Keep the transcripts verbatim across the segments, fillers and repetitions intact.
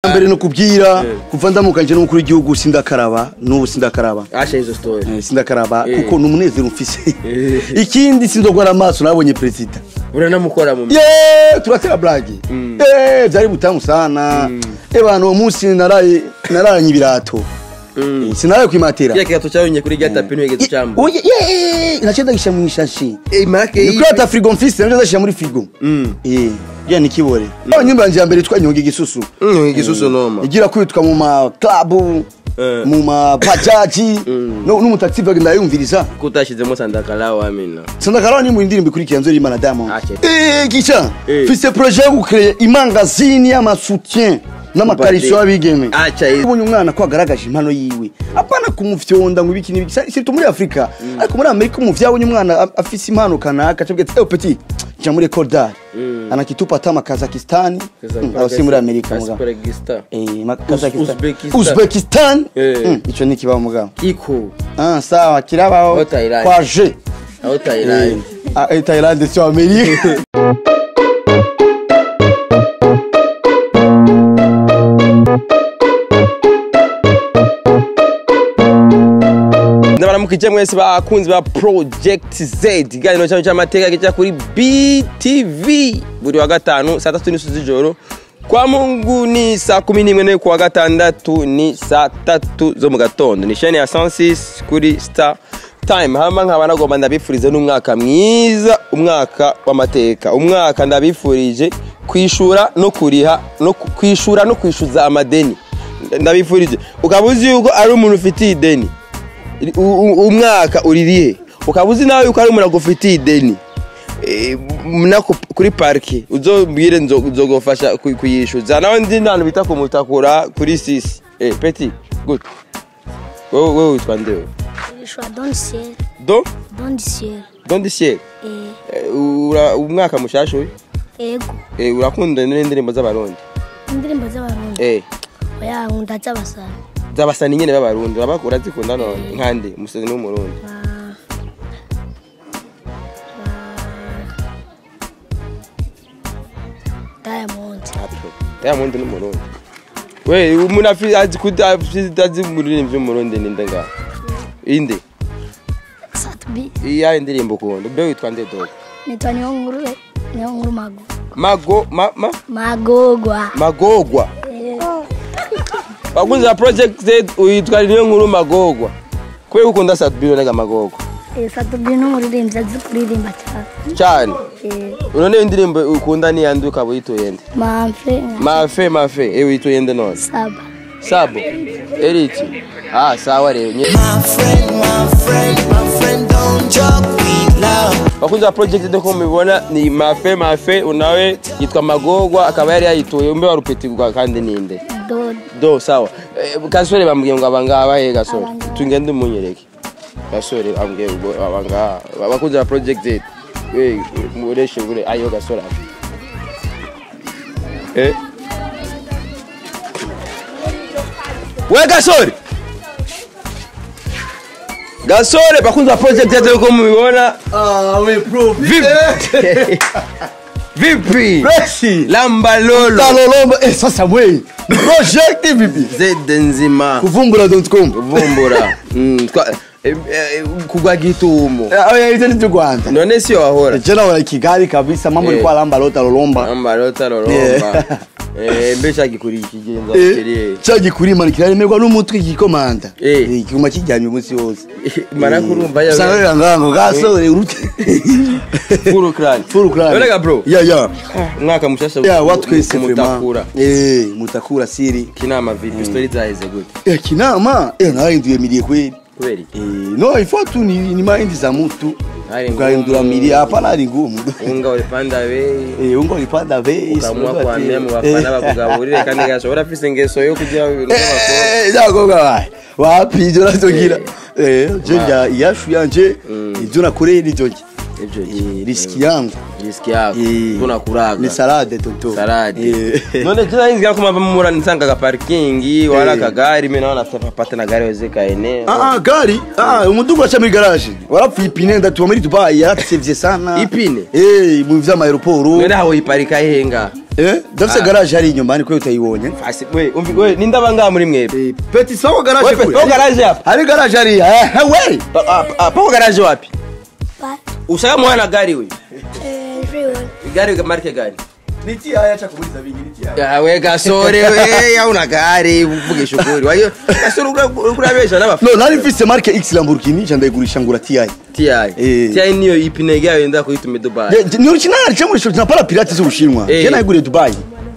mbere no kubwira kuva ndamukanje n'umukuru w'igihugu sindakaraba n'ubu sindakaraba asha izo story eh sindakaraba kuko numunezero mfise ikindi sinzogwara amaso nabonye president uranamukora mu yeah turatera blague eh byari butamu sana eh bantu uwo munsi naraye naranye ibirato sinaraye kwimatera ya kigato cyabonye kuri gata pino yegeze cyambo oye yeah nacenda gisha mu ishashi eh marake yi kwata frigo mfise nacenda gisha muri frigo eh ya nikibore abanyumba nje mbere twanyonga igisusu nyonga igisusu noma igira kwitwa mu ma club mu ma bajaji no n'umutaxi bag ndayumviriza kutashizemo sandakalawa amina sandakalawa ni mu ndirimbo kuri kianzo y'Imana Diamond eh gicha fise projet yo gukreer imangazini ya masoutien n'amakariso abigeme ubonye umwana ko agaragaje impano yiwe apana kumufyonda ngo ibiki n'ibiki c'est muri Afrika ariko muri Amerika umuvyawe umwana afise impano kanaka cebwe eh petit ja muri Kodar anakitupa tama Kazakhstan au si muri Amerika muga eh Kazakhstan Uzbekistan ico ni kiba muga iko ah sawa kirabaho kwa je au Thailand ah Thailand sio Amerika Mukije mwese bakunzi ba Project Z gano cyane cy'amateka gica kuri B T V buri wa gatanu saa tatu n'isuzi joro kwa Mungu ni saa kumi n'imwe ne kwa gatandatu ni saa tatu zo mu gatondo ni chaîne ya cent six kuri Star Time hama nkaba nagomba ndabifurize n'umwaka mwiza umwaka w'amateka umwaka ndabifurije kwishura no kuriha no kwishura no kwishuza amadeni ndabifurije ukabuzi yuko ari umuntu ufite ideni umwaka uririhe ukabuzi nawe yuko ari umuntu agufitiye ideni nako kuri parki uzobwire nzogofasha kuyishuza nawe ndi ntantu bita kumutakura kuri sisi eh petit good wewe wewe witwa ndewe yishwa Don Ciel do Don Ciel Don Ciel eh ura umwaka mushasho we ego eh urakunda n'indirimbo z'abarundi indirimbo z'abarundi eh oya nkunda z'abasana zabasani nyene b'abarundi urabakura zikunda none nkande umusazi n'umurundi Diamond Diamond n'umurundi we umuntu afi azi kudazi muririmvye umurundi ninde nga inde Satbi iya indirimbo kundo be witwa nde dogo nitwa niyo nkuru niyo nkuru mago mago ma ma magogwa magogwa bakunza Project Z uyitwa niyo nkuru magogwa kwe ukunda Satbi nega magogwa eh Satbi no muririmvye azi kuririmba cyane cyane eh urone indirimbo ukunda ni yanduka buyitoyende mafe mafe mafe eh uyitoyende none saba sabo eriti ah sawa rero my friend my friend my friend don't joke with love bakunza Project Z ko mubibona ni mafe mafe unawe yitwa magogwa akaba yari yayitoye umbe warupetigwa kandi ninde do do sawa gasore bambwiye ngo abangaba he gasore tungende umunyereke gasore ambwiye ngo abangaba bakunza Project Z we mureshe gure ayo gasore eh we gasore gasore bakunza Project Z ko mubibona ah we bro vipi Freshi lamba lolo talolomba eh sasa we Project vipi Z nzima kuvumbura dot com kuvumbura mm kugwa gitumo eh ite ni Rwanda none sio wahora jana wa Kigali kabisa mambo ni kwa lamba lota lolomba lamba lota lolomba eh mbesha gikuri kigenza kiriye cyaji kuri mani kiraremerwa n'umutwe gikomanda eh kiguma kijyanye umunsi wose mara kurumva yawe sawe ngango gasore urute furu crane furu crane olega bro ya ya mwaka mushasha ya watwese mutakura eh mutakura siri kinama vipi story zaize good eh kinama eh nahinduye miliye kweli kweli eh no ifo tu ni ni mahindi za mtu ukahindura miliye hapa nari ngumu unga ulipanda we eh unga ulipanda we ukamwa kwa memu bafana bakugaburire kandi gashobora fise ngeso yo kujya eh zagoga wapi jora togira eh jenja yashu yanje ibyo nakoreye ni jogi Eh, riski yangu. Riski yako. Tunakuraga. Ni salade toto. Salade. None tena ingia kama mura nisanga ka parking wala ka gari mimi naona tapata na gari wezeka eneo. Ah ah gari. Ah umudugu acha muri garage. Warafu ipine ndatu muri Dubai yaratevye sana. Ipine. Eh mu vya aeroport. None hawo iparika henga. Eh dafise garage hari inyuma ariko utayibonye. Fasi we umvi we ninda banga muri mwebe. Petit sawa garage kule. Wewe garage hapa. Hari garage hari. Eh we. Hapo garage wapi? Pa. Usaka mwana gari wewe. Eh, freeway. Gari marke gani? Niti haya cha kuuliza vingi niti haya. Ya we gasore we ya una gari uvuge shukuri. Wayo gasore ukurabesha naba. No, nari mfise marke X Lamborghini chandayigurisha ngura T I. T I. T I niyo ipine gayo yenda kuitume Dubai. Ni original cyangwa cyo napala pirate z'Ubushinwa. Je nayiguriye Dubai.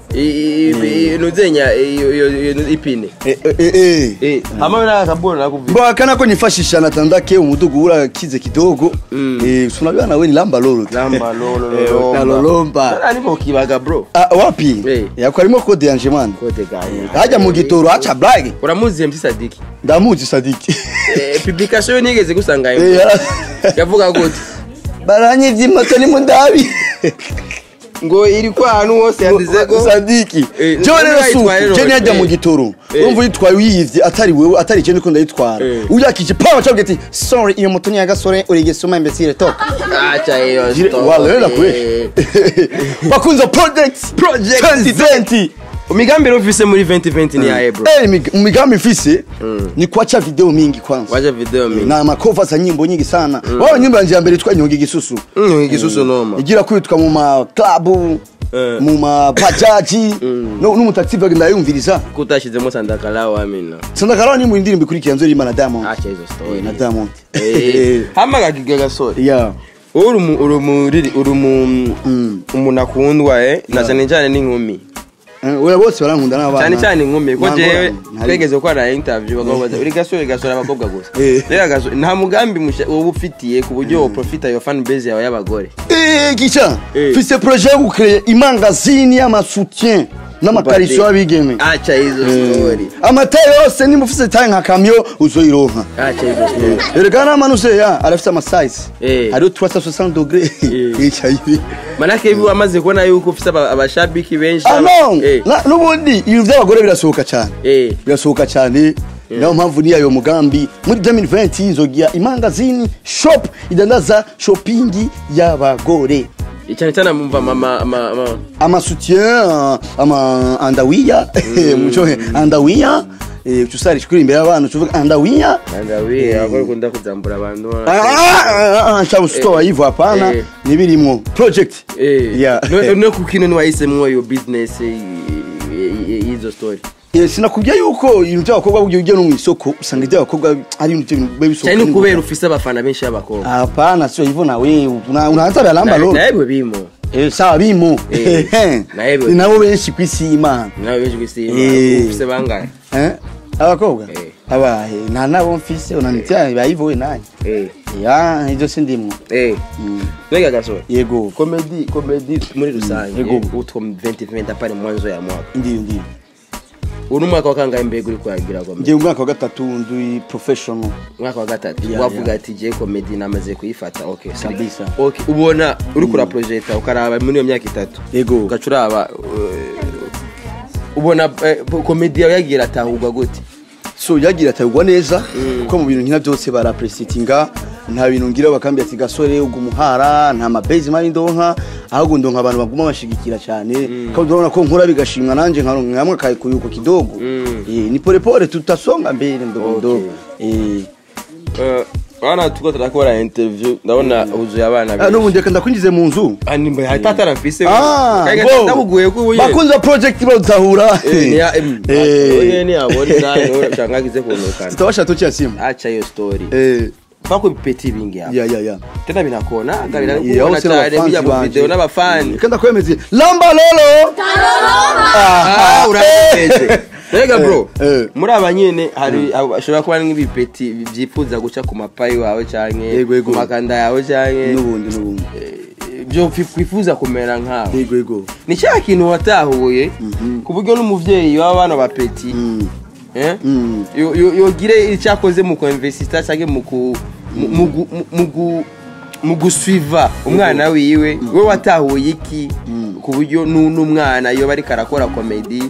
Eh nuzenya ipine. Eh eh eh. Hama na kabona nakuvika. Mbo kana ko nifashisha natandake umudugu ura kize kidogo. Eh tunabia nawe ni lamba lolo. Lamba lolo. Na lolomba. Sana nipo kibaga bro. Ah wapi? Yako arimo code yanje man. Code gayo. Haja mu gitoro acha blague. Uramuzi M C Sadiki. Ndamuzi Sadiki. Eh publication nigeze gusanga yo. Yavuga gute? Baranye vyimoto ni mundabi. Ngo iri kwa hanu hose yandizego Sadiki. Jo rero su, je najya mu gitoro. Urumva yitwaye uyivye atari wewe atari je ndiko ndayitwara. Uyakije power cyo gati sorry iyo moto ni yagasore urigesoma imbesire to. Acha iyo. Wala kwe. Bakunza project project twenty twenty. Umigambi rofise muri twenty twenty ni aye bro. Eh umigambi mfise ni kuacha video mingi kwanza. Wacha video mingi. Na makofa za nyimbo nyingi sana. Wao nyimbo yanje ya mbere twa nyonge gisusu. Nyonge gisusu noma. Igira kwitwa mu ma club mu ma bajaji no n'umutaxi bag ndayumviriza kutashizemo sandakalawo amina. Sandakalawo ni mu ndirimbo ikurikira nzo rimana Diamond. Acha hizo story. Na Diamond. Eh. Hama gagiga gasore. Yeah. Urumu urumu urumu umuntu akundwa eh na cyane cyane n'inkumi. Oya bose barankunda n'abana. Cyane cyane inkumi ko jewe twegeze ko ara interview bagabaza uri gasore gasore abakobwa gusa. Rega gasore nta mugambi wowe ufitiye ku buryo profita yo fan base yawe y'abagore. Eh gicha. Fise projet yo gukrea imangazini y'amasoutien n'amakarisho abigeme. Acha hizo story. Amatayo yose ni mufise taye nka kamyo uzoyironka. Acha hizo story. Erega na manuse ya arafise ama size. Ari three hundred sixty degree. Icha hivi. Manake hivi wamaze kubona yuko ufise abashabiki benshi. Nubundi ibyo by'abagore birasohoka cyane. Birasohoka cyane. Naho mpamvu ni ayo mugambi muri twenty twenty inzogia imangazini shop idandaza shopping y'abagore. Cyane cyane mumva mama ama ama soutien ama andawiya mucho andawiya eh tusari shukuri imbere y'abantu tuvuga andawiya andawiya agora kunda kuzambura abantu ah ah cha store yivo hapana nibirimo project yeah no kukino ni wahisemwe yo business izo story. Yes nakubya yuko ibintu by'abakobwa bujye ujye no mu isoko usanga iby'abakobwa ari ibintu bibisoka. Cyane kubera ufise abafana benshi y'abakobwa. Hapana sio hivyo na wewe unaanza na lamba lolo. Naebwe bimo. Eh sawa bimo. Naebwe. Nabo benshi kwisi imana. Nabo benshi kwisi imana. Ufise bangahe? Eh? Abakobwa? Abahe nta nabo mfise unanitia bayivowe nani? Eh. Ya hizo sindimo. Eh. Nega gasore. Yego. Comedy comedy muri rusange. Yego utwo twenty twenty apare mwanzo ya mwaka. Ndiyo ndiyo. Uru mwaka wa kangahe mbere uri kwagira kwa? Ngiye umwaka wa gatatu ndi professional. Mwaka wa gatatu. Wavuga ati je comedy namaze kuyifata. Okay, kabisa. Okay, ubona uri kura project ukaraba muri iyo myaka itatu. Yego. Ugacuraba ubona comedy yagira atahugwa gute? So yagira atahugwa neza kuko mu bintu nkina byose baraprecitinga nta bintu ngira bakambi ati gasore ugumuhara nta mabase mari ndonka ahubwo ndonka abantu baguma bashigikira cyane ko ndabona ko nkora bigashimwa nanje nkaronka nkamwe kai kuyuko kidogo eh ni pole pole tutasonga mbere ndogo eh eh bana tuko turakora interview ndabona uzuye abana benshi no bunde kanda kwinjize mu nzu ani mbe hatatara mfise kaiga ndabuguye ko ubuye bakunza project bazahura eh eh ni abone nayo changagize kuonekana tutawasha tochi simu acha hiyo story eh bako bipeti bingi hapa ya ya ya tena binakona angalia kuona tayari bija mu video n'abafani kanda kwemezi lamba lolo ah urabeje Rega bro muri abanyene hari ashobora kuba nk'ibipeti byifuza guca ku mapayi wawe canke ku makanda yawe canke nubundi nubundi byo kwifuza kumera nkawe yego yego ni cya kintu watahuye ku buryo n'umuvyeyi w'abana bapeti eh yo yo gire icyakoze mu kuinvestir cyangwa mu mu mu gusuiva umwana wiwe we watahuye iki ku buryo n'umwana iyo bari karakora comedy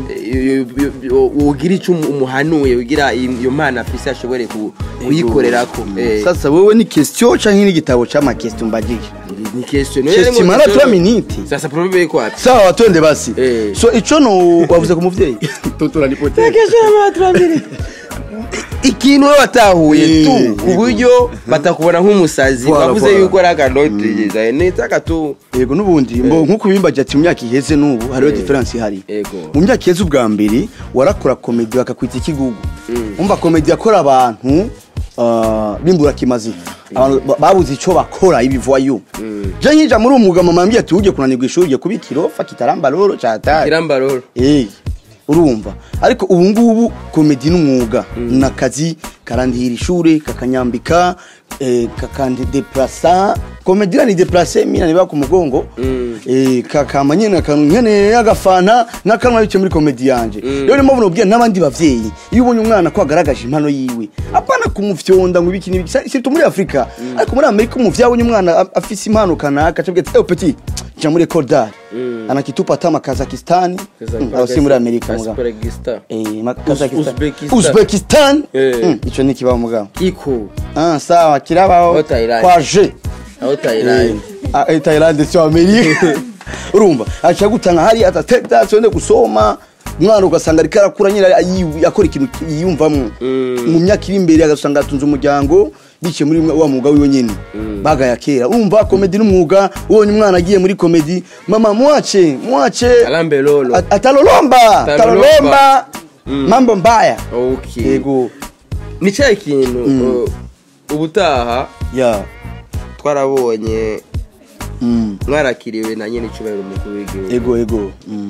ugira icyo umuhanuye ugira iyo mana afise ashobore kuyikorerako. Sasa wewe ni question canke ni gitabo c'ama question mbagije? Ni question no mara trois minutes. Sasa problème ko ati sawa twende basi. So ico no wavuze ku muvyeyi toto uranipotea question mara trois minutes ikintu watahuye tu ku buryo batakubona nk'umusazi bavuze yuko ari akanotiriza neza tu. Yego nubundi mbo nkuko bimbaje ati myaka iheze nubu hariho difference ihari. Mu myaka iheze ubwa mbere warakora comedy bakakwita ikigugu. Umva comedy yakora abantu bimbura kimazi abantu babuze ico bakora ibivoyo. Je nkija muri umwuga mama ambye ati uje kunanirwa ishuri je kubikiro fakitaramba roro cyatari kiramba roro eh urumva ariko ubu ngubu comedy n'umwuga nakazi karandihira ishure kakanyambika eh kakandi déplacer comedy ni déplacer mina niba ku mugongo eh kakamanye nakanyene yagafana nakanwa bice muri comedy yanje rero mo buno bwiye nabandi bavyeyi iyo ubonye umwana ko agaragaje impano yiwe apana kumufyonda ngo ibiki n'ibiki sirito muri Afrika ariko muri Amerika umuvyawe umwana afise impano kanaka cebwe eh petit ja muri Kodar anakitupa tama Kazakhstan au si muri Amerika muga eh Kazakhstan Uzbekistan ico ni kiba muga iko ah sawa kirabaho kwa je au Thailand ah Thailand sio Amerika urumva acha gutanga hari atateta sonde gusoma umwana ugasanga ari karakura nyira yakora ikintu yiyumvamwe mu myaka iri imbere agasanga atunze umuryango bice muri wa mwuga wiwe nyene baga yakera urumva comedy n'umwuga ubonye umwana agiye muri comedy mama mwache mwache alambe lolo atalolomba atalolomba mambo mbaya. Okay yego ni cyaye ikintu ubutaha ya twarabonye mwarakiriwe na nyene cyubahiro mukuru w'igihugu. Ego ego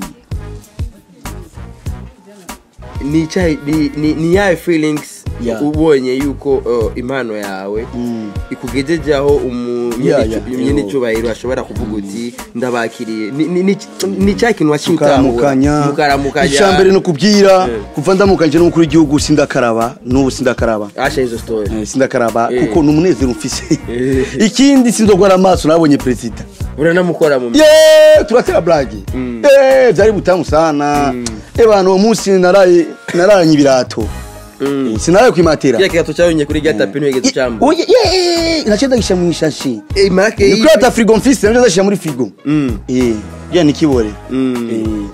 ni cyaye ni ni ya feelings ubonye yuko impano yawe ikugejeje aho umunyene cyubahiro ashobora kuvuga uti ndabakiriye ni cyaye kintu washimukamukanya mukaramukanya icyambere no kubwira kuva ndamukanje n'umukuru w'igihugu sindakaraba n'ubu sindakaraba asha izo story sindakaraba kuko numunezero mfise ikindi sindogora amaso nabonye president uranamukora mu ye turatera blague eh byari butamu sana ebana uwo munsi naraye naranye ibirato sinaraye kwimatera ya kigato cyabonye kuri gata pino yegeze cyambo oye ye nacenda gisha mu ishashi eh marake ni kwata frigo mfise nacenda gisha muri frigo eh ya nikibore eh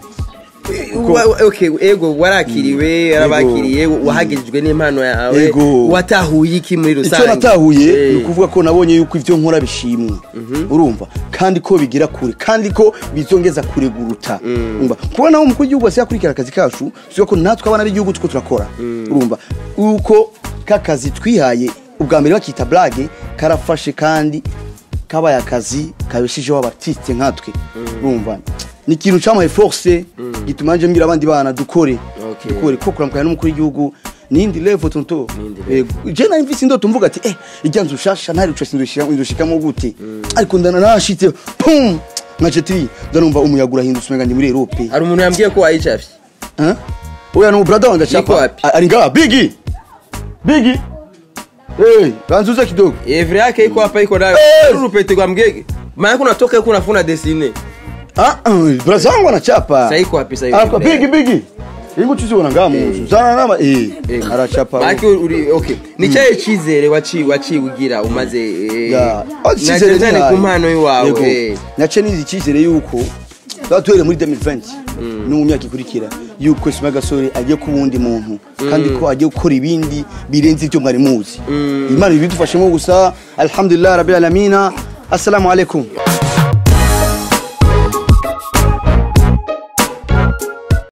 okay ego warakiriwe yarabakiriye wahagejejwe n'impano yawe watahuye iki muri rusange? Icyo natahuye nukuvuga ko nabonye yuko ivyo nkora bishimwe urumva kandi ko bigira kure kandi ko bizongeza kure guruta urumva kubona aho umukuru w'igihugu asiyakurikira akazi kacu sio ko natwe abana b'igihugu tuko turakora urumva uko kakazi twihaye ubwa mbere bakita blague karafashe kandi kabaye akazi kabeshijeho abartiste nkatwe urumva ni kintu cyamaye force gituma nje mbira abandi bana dukore dukore ko kuramukanya n'umukuru w'igihugu nindi level tonto je na imvisi ndo tumvuga ati eh ijyanzu shasha ntari uco sindushika indushikamo gute ariko ndana nashitse pum nkaceti ndanumva umuyagura hindutse umenga ndi muri Europe. Ari umuntu yambwiye ko wayicafye eh oya no brother wanje chapa ari ngaha bigi bigi eh banzuza kidogo evre yake iko hapa iko nayo rupete kwa mgege maana kuna toka yuko unafuna destiny. Ah, brother wangu anachapa. Sasa iko wapi sasa hivi? Ah, bigi bigi. Ingo tuziona ngamu. Zana nama eh arachapa. Maki okay. Ni cyaye chizere waci waci ugira umaze eh. Ya. Chizere cyane ku mpano yawe eh. Nace nizi chizere yuko twatwere muri deux mille vingt. No mu myaka ikurikira yuko Ismaël Gasore agiye kubundi muntu kandi ko agiye gukora ibindi birenze ibyo mwari muzi. Imana ibidufashemo gusa alhamdulillah rabbil alamin. Assalamu alaikum.